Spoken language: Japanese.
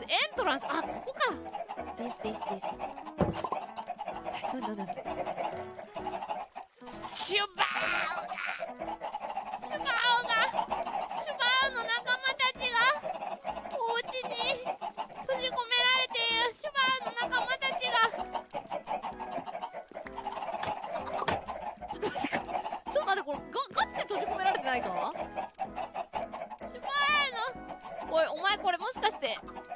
エントランス、あ、ここか。ですですです。なんだ。シュバウの仲間たちがお家に閉じ込められている。シュバウの仲間たちが。ちょっと待って、これガチで閉じ込められてないか。シュバウの、おい、お前これもしかして